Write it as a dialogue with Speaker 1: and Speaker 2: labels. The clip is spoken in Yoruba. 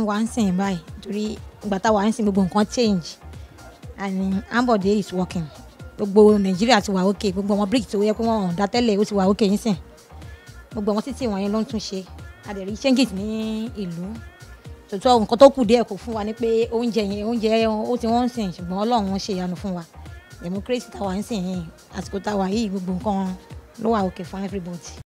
Speaker 1: wa ń sìn báyìí torí ìgbà táwa ń sìn gbogbo nǹkan change and Ambode is working gbogbo Nàìjíríà ti wà okay gbogbo àwọn brick tó yẹ kó wọ́n dá tẹ́lẹ̀ ó ti wà okay yín sìn gbogbo àwọn títì wọ̀nyẹn ló ń tún ṣe a dẹ̀ rí changes ní ìlú tòótọ́ nǹkan tó kù díẹ̀ kò fún wa ní pé oúnjẹ ó ti wọ́n ń sìn ṣùgbọ́n Ọlọ́run ṣe ìyanu fún wa democracy táwa ń sìn yìí àsìkò táwa yìí gbogbo nǹkan ló wà okay fún everybody.